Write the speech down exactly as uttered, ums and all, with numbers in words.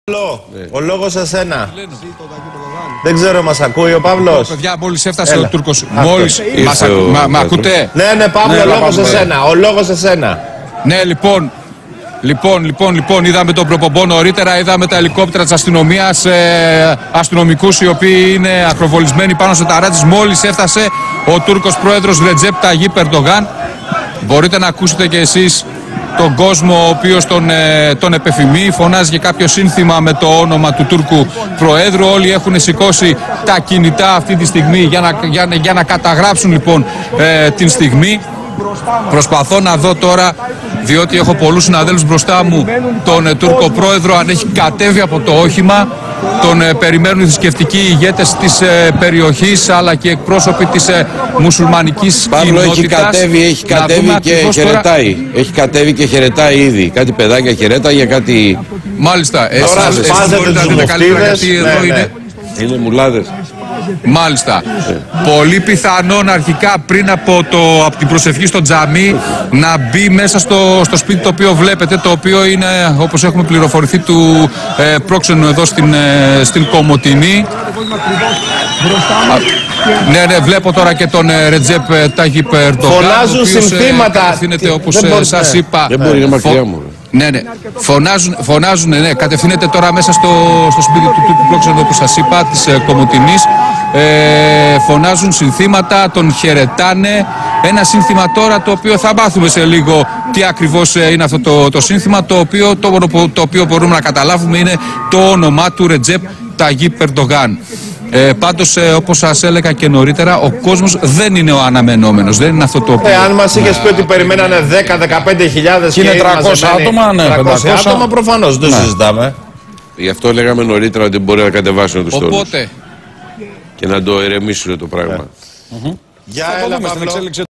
Ναι. Ο λόγος σε σένα. Δεν ξέρω, μας ακούει ο Παύλος? Παιδιά, μόλις έφτασε Έλα. ο Τούρκος. Αυτό. Μόλις. Μας ο... ακου... μα, μα ακούτε? Ναι, ναι, Παύλο, Ναι, ο λόγος σε πάμε. σένα. Ο λόγος σε σένα. Ναι, λοιπόν. Λοιπόν, λοιπόν, λοιπόν, είδαμε τον προπομπό νωρίτερα, είδαμε τα ελικόπτερα της αστυνομίας, ε, αστυνομικούς οι οποίοι είναι ακροβολισμένοι πάνω στο ταράτζις. Μόλις έφτασε ο Τούρκος πρόεδρος Ρετζέπ Ταγίπ Ερντογάν. Μπορείτε να ακούσετε και εσείς τον κόσμο ο οποίος τον, ε, τον επεφημεί, φωνάζει και κάποιο σύνθημα με το όνομα του Τούρκου Προέδρου. Όλοι έχουν σηκώσει τα κινητά αυτή τη στιγμή για να, για, για να καταγράψουν λοιπόν ε, την στιγμή. Προσπαθώ να δω τώρα, διότι έχω πολλούς συναδέλφους μπροστά μου, τον ε, Τούρκο Πρόεδρο αν έχει κατέβει από το όχημα. Τον ε, περιμένουν οι θρησκευτικοί ηγέτες της ε, περιοχής, αλλά και εκπρόσωποι της ε, μουσουλμανικής Παύλο, κοινότητας. έχει κατέβει, έχει κατέβει και χαιρετάει. Τώρα... Έχει κατέβει και χαιρετάει ήδη. Κάτι παιδάκια χαιρέτα για κάτι. Μάλιστα. Τώρα Εσείς μπορείτε να δείτε καλύτερα, γιατί ναι, εδώ ναι. είναι. Είναι μουλάδες. Μάλιστα. Πολύ πιθανόν αρχικά πριν από, το, από την προσευχή στο τζαμί να μπει μέσα στο, στο σπίτι το οποίο βλέπετε, το οποίο είναι, όπως έχουμε πληροφορηθεί, του ε, πρόξενου εδώ στην, ε, στην Κομοτηνή. Ναι, ναι, βλέπω τώρα και τον ε, Ρετζέπ Ταγίπ Ερντογάν. Φωνάζουν συνθήματα. Κατευθύνεται, όπως ε, σας είπα. Δεν μπορεί, είναι μακριά μου. Ναι, ναι. Φωνάζουν, φωνάζουν, ναι, κατευθύνεται τώρα μέσα στο, στο σπίτι του τύπου πρόξενου, όπως σας είπα, της ε, Κομοτηνής. Ε, φωνάζουν συνθήματα, τον χαιρετάνε. Ένα σύνθημα τώρα το οποίο θα μάθουμε σε λίγο τι ακριβώς ε, είναι αυτό το, το σύνθημα, το οποίο, το, το οποίο μπορούμε να καταλάβουμε είναι το όνομά του Ρετζέπ Ταγίπ Ερντογάν. Ε, πάντως, ε, όπως σας έλεγα και νωρίτερα, ο κόσμος δεν είναι ο αναμενόμενος. Δεν είναι αυτό το οποίο. Ε, αν μας είχες πει ότι περιμένανε δέκα με δεκαπέντε χιλιάδες και είναι τριακόσια άτομα, ναι, τριακόσια άτομα, προφανώς δεν ναι. συζητάμε. Γι' αυτό λέγαμε νωρίτερα ότι μπορεί να κατεβάσουν τους τόνους. Οπότε. Και να το ερεμήσουν το πράγμα. Για Θα το έλα, δούμε στην Παύλο. εξέλιξη.